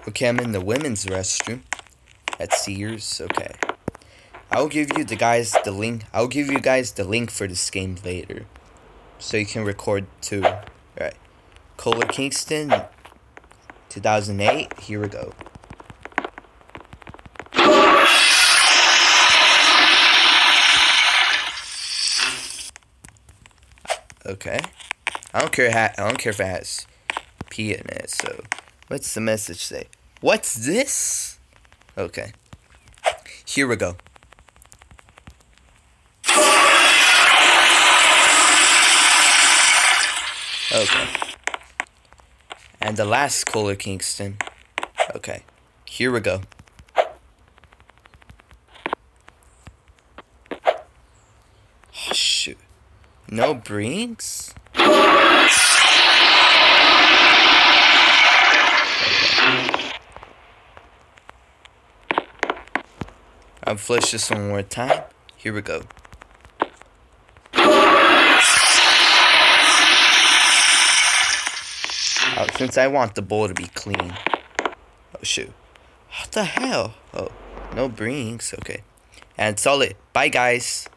Okay, I'm in the women's restroom at Sears. Okay. I'll give you the link. I'll give you guys the link for this game later, so you can record too. All right. Kohler, Kingston, 2008. Here we go. Okay. I don't care if it has P in it. So, what's the message say? What's this? Okay. Here we go. Okay. And the last Kohler, Kingston. Okay. Here we go. Oh, shoot. No Brinks? Okay. I'll flush this one more time. Here we go. Since I want the bowl to be clean. Oh, shoot. What the hell? Oh, no Brinks. Okay. And it's all it. Bye, guys.